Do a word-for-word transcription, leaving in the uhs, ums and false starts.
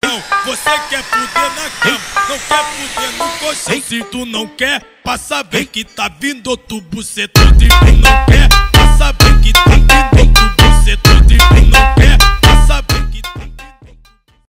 então. Você quer fuder na cama, não quer fuder no colchão. Se tu não quer, passa bem que tá vindo outro bucetão. Se tu não quer, passa bem que tá vindo